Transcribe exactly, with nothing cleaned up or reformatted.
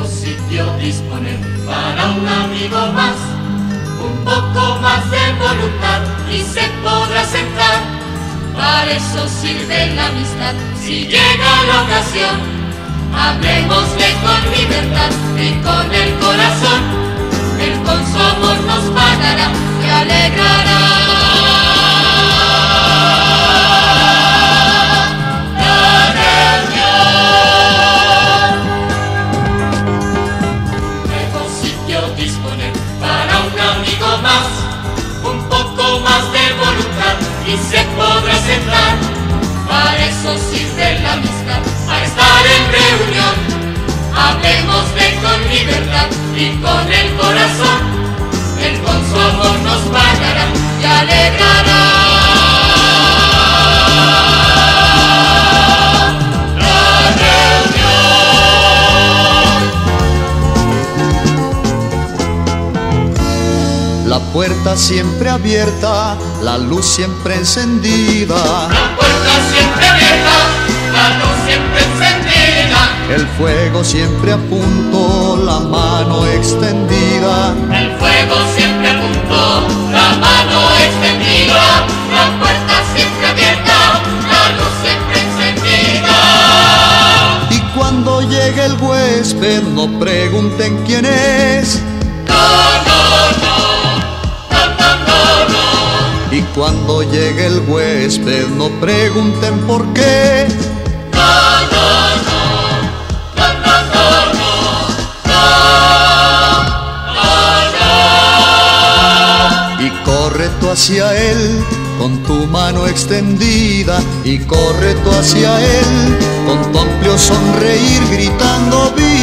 sitio disponer para un amigo más, un poco más de voluntad y se podrá sentar. Para eso sirve la amistad, si llega la ocasión, hablemosle con libertad y con el corazón. Él con su amor nos pagará y alegrará. Y se podrá sentar, para eso sirve la amistad, para estar en reunión. Hablemosle con libertad y con el corazón. Él con su amor nos pagará y alegrará. La puerta siempre abierta, la luz siempre encendida. La puerta siempre abierta, la luz siempre encendida. El fuego siempre a punto, la mano extendida. El fuego siempre a punto, la mano extendida. La puerta siempre abierta, la luz siempre encendida. Y cuando llegue el huésped, no pregunten quién es. No, no, no. Y cuando llegue el huésped, no pregunten por qué. No, no, no, no, no, no, no, no. Y corre tú hacia él con tu mano extendida. Y corre tú hacia él con tu amplio sonreír, gritando viva.